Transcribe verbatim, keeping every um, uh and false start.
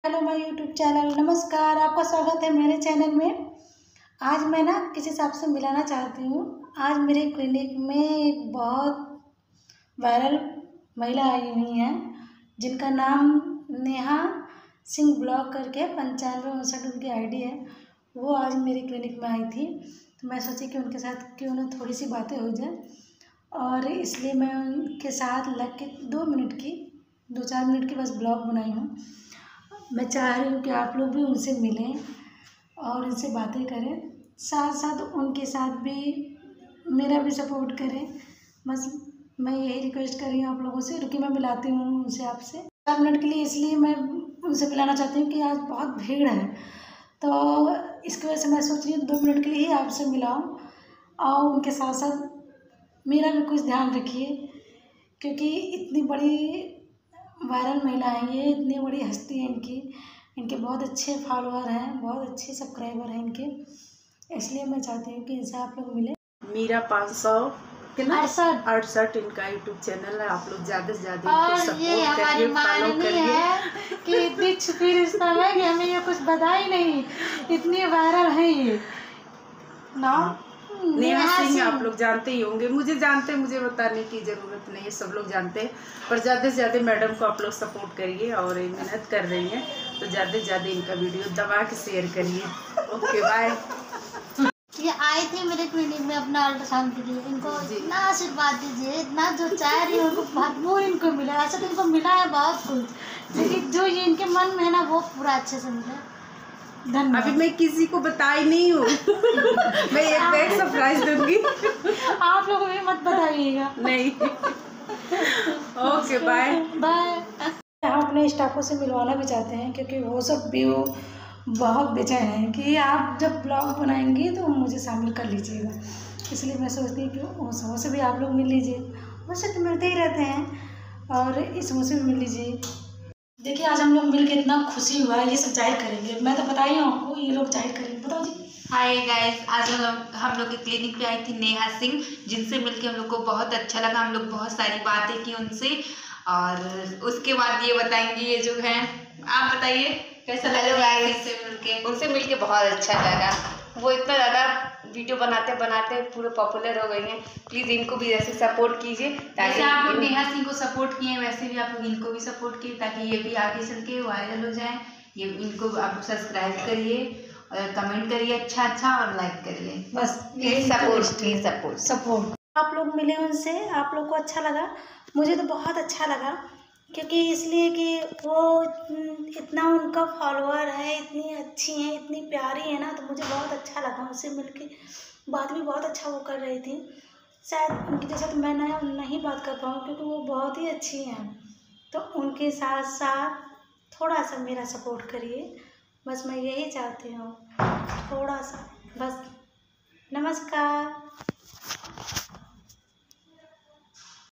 Hello my YouTube channel, नमस्कार। आपका स्वागत है मेरे चैनल में। आज मैं ना किसी से आपसे मिलाना चाहती हूँ। आज मेरे क्लिनिक में एक बहुत वायरल महिला आई हुई हैं जिनका नाम नेहा सिंह ब्लॉग करके पंचानवे उनसठ उनकी आईडी है। वो आज मेरे क्लिनिक में आई थी, तो मैं सोची कि उनके साथ क्यों ना थोड़ी सी बातें हो जाए, और इसलिए मैं उनके साथ लग के दो मिनट की दो चार मिनट की बस ब्लॉग बनाई हूँ। मैं चाह रही हूँ कि आप लोग भी उनसे मिलें और उनसे बातें करें, साथ साथ उनके साथ भी मेरा भी सपोर्ट करें। बस मैं यही रिक्वेस्ट कर रही हूँ आप लोगों से। रुकी मैं मिलाती हूँ उनसे आपसे चार मिनट के लिए, इसलिए मैं उनसे मिलाना चाहती हूँ कि आज बहुत भीड़ है, तो इसकी वजह से मैं सोच रही हूँ दो मिनट के लिए ही आपसे मिलाऊँ। और उनके साथ साथ मेरा भी कुछ ध्यान रखिए, क्योंकि इतनी बड़ी वायरल महिला है ये, इतनी बड़ी हस्ती है इनकी, इनके बहुत अच्छे फॉलोअर हैं, बहुत अच्छे सब्सक्राइबर हैं इनके, इसलिए मैं चाहती हूँ कि इनसे आप लोग मिलें। मीरा पाँच सौ अड़सठ अड़सठ इनका यूट्यूब चैनल है। आप लोग ज़्यादा से ज़्यादा और ये हमारी माननीय है कि इतनी छुपी रिश्ता है कि हमें ये कुछ पता ही नहीं, इतनी वायरल है ये नाम नेहा सिंह। आप लोग जानते ही होंगे, मुझे जानते हैं, मुझे बताने की ज़रूरत नहीं है, सब लोग जानते हैं। पर ज़्यादा से ज़्यादा मैडम को आप लोग सपोर्ट करिए, और ये मेहनत कर रही हैं तो ज़्यादा से ज़्यादा इनका वीडियो दबा के शेयर करिए। Okay bye. ये आए थे मेरे क्लिनिक में अपना अल्ट्रासाउंड के लिए, इनको इतना आशीर्वाद दीजिए, इतना जो चाह रही है उनको भरपूर इनको मिला। ऐसा तो इनको मिला है बहुत कुछ, लेकिन जो ये इनके मन में है ना वो पूरा अच्छे से मिला। धन्यवाद। अभी मैं किसी को बताई नहीं हूँ। मैं एक बैग सरप्राइज दूंगी। आप लोग भी मत बताइएगा। नहीं। Okay bye bye. हम अपने स्टाफों से मिलवाना भी चाहते हैं, क्योंकि वो सब भी वो बहुत बेचैन हैं कि आप जब ब्लॉग बनाएंगे तो मुझे शामिल कर लीजिएगा। इसलिए मैं सोचती हूँ कि उस समूह से भी आप लोग मिल लीजिए। मुझसे तो मिलते ही रहते हैं, और इस समूह से भी मिल लीजिए। देखिए आज हम लोग मिल के इतना खुशी हुआ है, ये सब जाहिर करेंगे। मैं तो बताई हूँ आपको, ये लोग जाहिर करेंगे। बताओ जी। हाय गाइस, आज हम लोग हम लोग के क्लिनिक पे आई थी नेहा सिंह, जिनसे मिलके हम लोग को बहुत अच्छा लगा। हम लोग बहुत सारी बातें की उनसे, और उसके बाद ये बताएंगे ये जो है। आप बताइए कैसा लगा उनसे मिलके? उनसे मिलके बहुत अच्छा लगा। वो इतना ज़्यादा वीडियो बनाते बनाते पूरे पॉपुलर हो गई हैं। प्लीज़ इनको भी ऐसे सपोर्ट कीजिए, जैसे आप लोग नेहा सिंह को सपोर्ट किए वैसे भी आप लोग इनको भी सपोर्ट किए, ताकि ये भी आगे चल के वायरल हो जाए। ये इनको आप सब्सक्राइब करिए और कमेंट करिए अच्छा अच्छा, और लाइक करिए। बस please support please support support आप लोग मिले उनसे, आप लोग को अच्छा लगा, मुझे तो बहुत अच्छा लगा। क्योंकि इसलिए कि वो इतना उनका फॉलोअर है, इतनी अच्छी हैं, इतनी प्यारी है ना, तो मुझे बहुत अच्छा लगा उनसे मिलके। बात भी बहुत अच्छा वो कर रही थी। शायद उनकी जैसा तो मैं ना नहीं बात कर पाऊँ, क्योंकि वो बहुत ही अच्छी हैं। तो उनके साथ साथ थोड़ा सा मेरा सपोर्ट करिए, बस मैं यही चाहती हूँ, थोड़ा सा बस। नमस्कार।